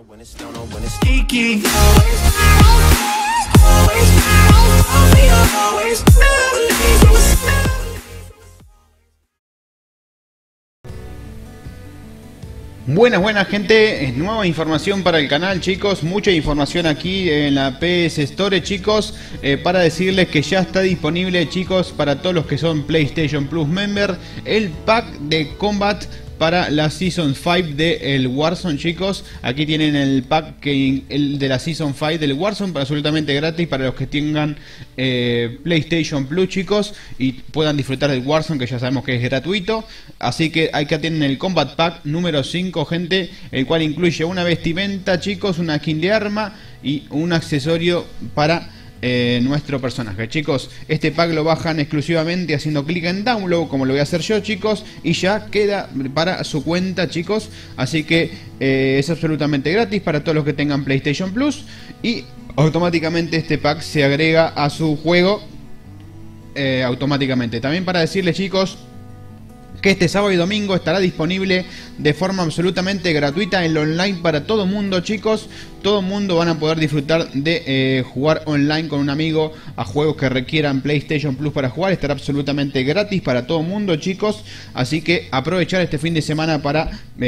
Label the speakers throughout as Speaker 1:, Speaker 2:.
Speaker 1: Buenas gente, nueva información para el canal, chicos, mucha información aquí en la PS Store, chicos, para decirles que ya está disponible, chicos, para todos los que son PlayStation Plus member, el pack de Combat para la Season 5 de el Warzone, chicos. Aquí tienen el pack el de la Season 5 del Warzone, absolutamente gratis para los que tengan PlayStation Plus, chicos, y puedan disfrutar del Warzone, que ya sabemos que es gratuito. Así que acá tienen el Combat Pack número 5, gente, el cual incluye una vestimenta, chicos, una skin de arma y un accesorio para nuestro personaje, chicos. Este pack lo bajan exclusivamente haciendo clic en download, como lo voy a hacer yo, chicos, y ya queda para su cuenta, chicos. Así que es absolutamente gratis para todos los que tengan PlayStation Plus, y automáticamente este pack se agrega a su juego automáticamente. También para decirles, chicos, que este sábado y domingo estará disponible de forma absolutamente gratuita el online para todo mundo, chicos. Todo mundo van a poder disfrutar de jugar online con un amigo a juegos que requieran PlayStation Plus para jugar. Estará absolutamente gratis para todo mundo, chicos. Así que aprovechar este fin de semana para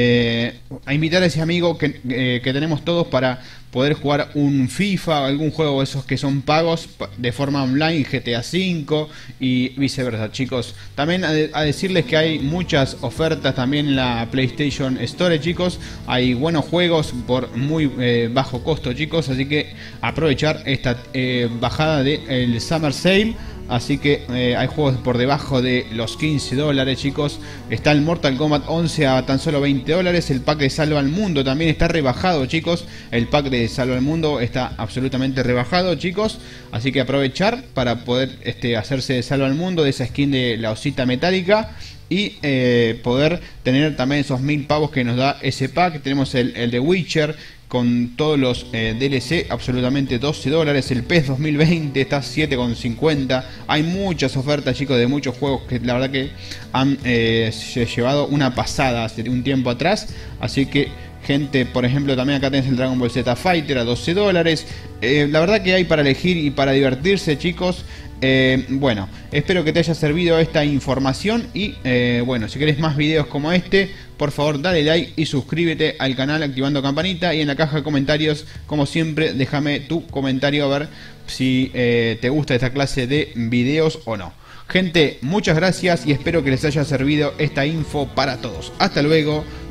Speaker 1: invitar a ese amigo que tenemos todos para poder jugar un FIFA o algún juego de esos que son pagos de forma online, GTA V y viceversa, chicos. También a decirles que hay muchas ofertas también en la PlayStation Store, chicos. Hay buenos juegos por muy bajo costo, chicos, así que aprovechar esta bajada del Summer Sale. Así que hay juegos por debajo de los $15, chicos. Está el Mortal Kombat 11 a tan solo $20. El pack de Salva al Mundo también está rebajado, chicos. El pack de Salva al Mundo está absolutamente rebajado, chicos. Así que aprovechar para poder hacerse de Salva al Mundo, de esa skin de la osita metálica, y poder tener también esos 1000 pavos que nos da ese pack. Tenemos el de Witcher con todos los DLC, absolutamente $12. El PES 2020 está 7,50. Hay muchas ofertas, chicos, de muchos juegos que la verdad que han llevado una pasada hace un tiempo atrás. Así que, gente, por ejemplo, también acá tenés el Dragon Ball Z Fighter a $12. La verdad que hay para elegir y para divertirse, chicos. Bueno, espero que te haya servido esta información y bueno, si querés más videos como este, por favor dale like y suscríbete al canal activando campanita, y en la caja de comentarios, como siempre, déjame tu comentario a ver si te gusta esta clase de videos o no. Gente, muchas gracias y espero que les haya servido esta info para todos. Hasta luego.